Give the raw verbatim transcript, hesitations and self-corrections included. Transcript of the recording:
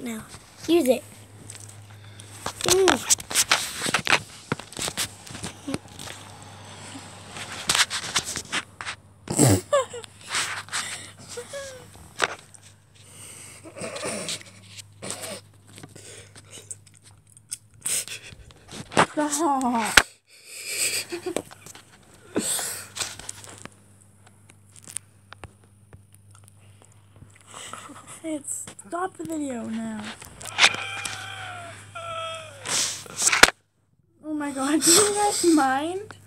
now. Use it. Mm. Stop. Hey, stop the video now. Oh my god, do you guys mind?